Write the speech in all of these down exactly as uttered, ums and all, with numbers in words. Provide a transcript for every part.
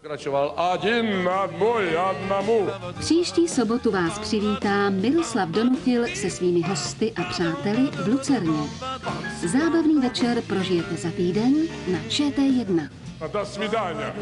Kračoval Adin na boj, na mu. Příští sobotu vás přivítá Miroslav Donutil se svými hosty a přáteli v Lucerně. Zábavný večer prožijete za týden na Č T jedna. A do svidania.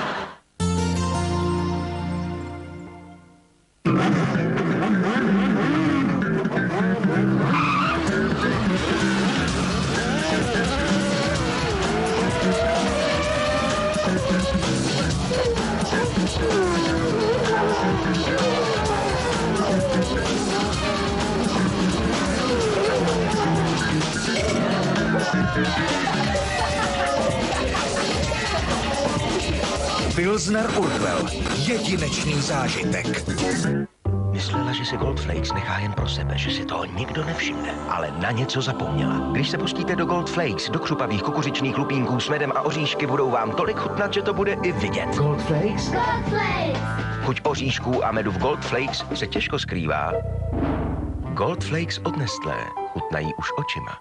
Pilsner Urquell. Jedinečný zážitek. Myslela, že si Goldflakes nechá jen pro sebe, že si toho nikdo nevšimne, ale na něco zapomněla. Když se pustíte do Goldflakes, do křupavých kukuřičných lupínků s medem a oříšky, budou vám tolik chutnat, že to bude i vidět. Goldflakes? Goldflakes! Chuť oříšků a medu v Goldflakes se těžko skrývá. Goldflakes od Nestlé chutnají už očima.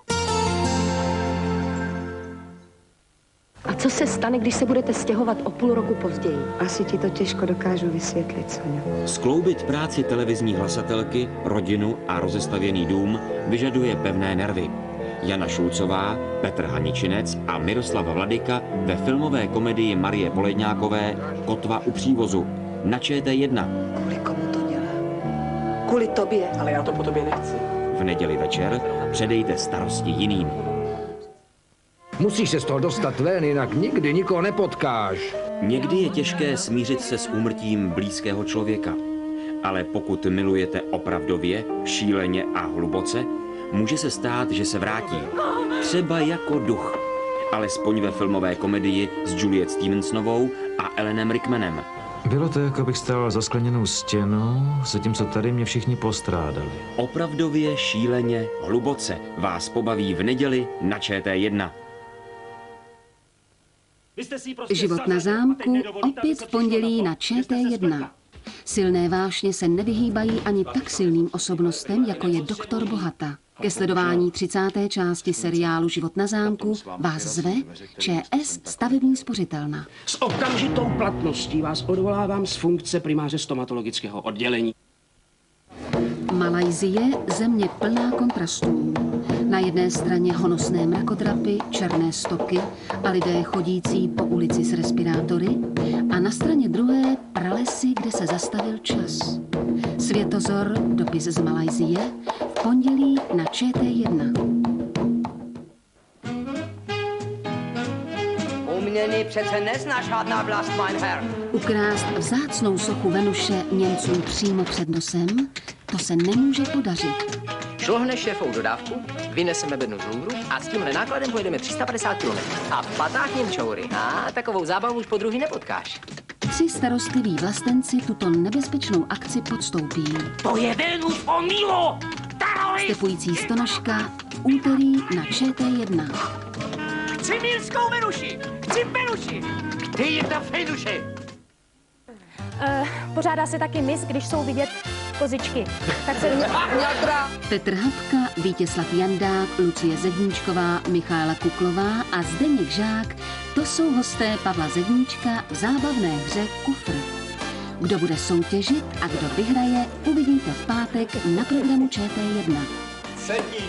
A co se stane, když se budete stěhovat o půl roku později? Asi ti to těžko dokážu vysvětlit, Soňo. Skloubit práci televizní hlasatelky, rodinu a rozestavěný dům vyžaduje pevné nervy. Jana Šulcová, Petr Haničinec a Miroslava Vladyka ve filmové komedii Marie Poledňákové Kotva u přívozu na Č T jedna. Kvůli komu to dělám? Kvůli tobě. Ale já to po tobě nechci. V neděli večer předejte starosti jiným. Musíš se z toho dostat ven, jinak nikdy nikoho nepotkáš. Někdy je těžké smířit se s úmrtím blízkého člověka. Ale pokud milujete opravdově, šíleně a hluboce, může se stát, že se vrátí. Třeba jako duch. Alespoň ve filmové komedii s Juliet Stevensonovou a Ellenem Rickmanem. Bylo to, jako bych stál za skleněnou stěnou, zatímco tady mě všichni postrádali. Opravdově, šíleně, hluboce vás pobaví v neděli na Č T jedna. Život na zámku opět v pondělí na Č T jedna. Silné vášně se nevyhýbají ani tak silným osobnostem, jako je doktor Bohata. Ke sledování třicáté části seriálu Život na zámku vás zve Č S Stavební spořitelna. S okamžitou platností vás odvolávám z funkce primáře stomatologického oddělení. Malajsie, země plná kontrastů. Na jedné straně honosné mrakodrapy, černé stoky a lidé chodící po ulici s respirátory a na straně druhé pralesy, kde se zastavil čas. Světozor, dopis z Malajsie, v pondělí na Č T jedna. Uměný přece neznáš žádná vlast, mein Herr. Ukrást vzácnou sochu Venuše Němcům přímo před nosem, to se nemůže podařit. Šlohneš šéfovou dodávku, vyneseme bednu z Louvru a s tímhle nákladem pojedeme tři sta padesát kilometrů. A patách Němčoury. A takovou zábavu už po druhý nepotkáš. Tři starostliví vlastenci tuto nebezpečnou akci podstoupí. To je Venus von Milo! Stepující stonožka úterý na Č T jedna. Chci mírskou Venuši! Chci Venuši! Ty jedna Venuši! Uh, pořádá se taky mis, když jsou vidět kozičky. Tak se Petr Hapka, Vítězslav Jandák, Lucie Zedníčková, Michaela Kuklová a Zdeněk Žák, to jsou hosté Pavla Zedníčka v zábavné hře Kufr. Kdo bude soutěžit a kdo vyhraje, uvidíte v pátek na programu Č T jedna. Sedí.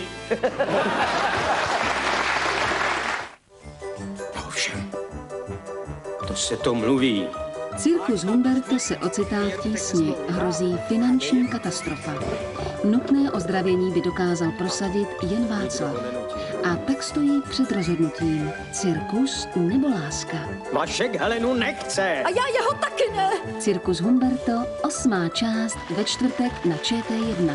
Ovšem, to se to mluví. Cirkus Humberto se ocitá v tísni, hrozí finanční katastrofa. Nutné ozdravění by dokázal prosadit jen Václav. A tak stojí před rozhodnutím. Cirkus nebo láska. Vašek Helenu nechce. A já jeho taky ne. Cirkus Humberto, osmá část ve čtvrtek na Č T jedna.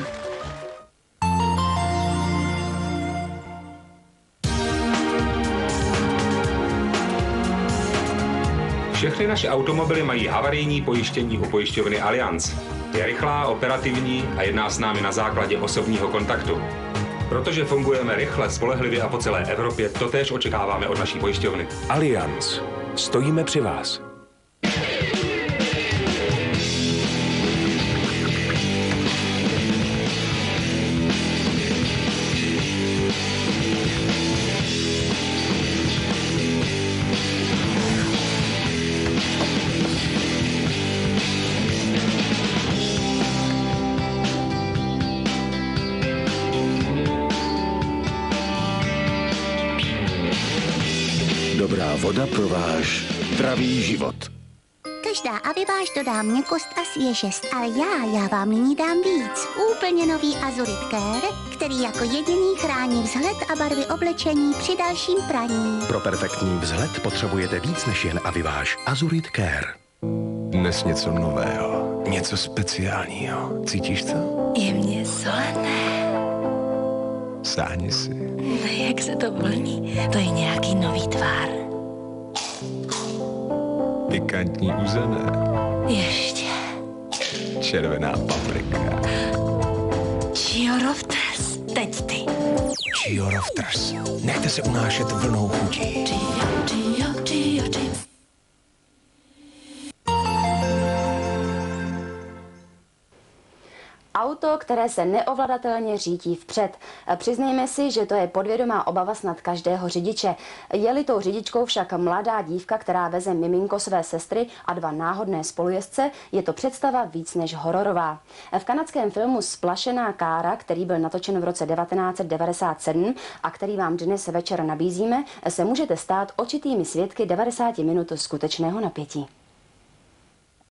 Všechny naše automobily mají havarijní pojištění u pojišťovny Allianz. Je rychlá, operativní a jedná s námi na základě osobního kontaktu. Protože fungujeme rychle, spolehlivě a po celé Evropě, totéž očekáváme od naší pojišťovny. Allianz. Stojíme při vás. Voda pro váš zdravý život. Každá aviváž dodá měkkost a svěžest, ale já, já vám nyní dám víc. Úplně nový Azurit Care, který jako jediný chrání vzhled a barvy oblečení při dalším praní. Pro perfektní vzhled potřebujete víc než jen aviváž. Azurit Care. Dnes něco nového, něco speciálního. Cítíš to? Jemně solené. Sáhni si. Jak se to vlní, to je nějaký nový tvar. Pikantní uzené. Ještě. Červená paprika. Chioroftres, teď ty. Chioroftres. Nechte se unášet vlnou chutí. Chio, chio, chio, chio. Auto, které se neovladatelně řítí vpřed. Přiznejme si, že to je podvědomá obava snad každého řidiče. Je-li tou řidičkou však mladá dívka, která veze miminko své sestry a dva náhodné spolujezdce, je to představa víc než hororová. V kanadském filmu Splašená kára, který byl natočen v roce devatenáct set devadesát sedm a který vám dnes večer nabízíme, se můžete stát očitými svědky devadesáti minut skutečného napětí.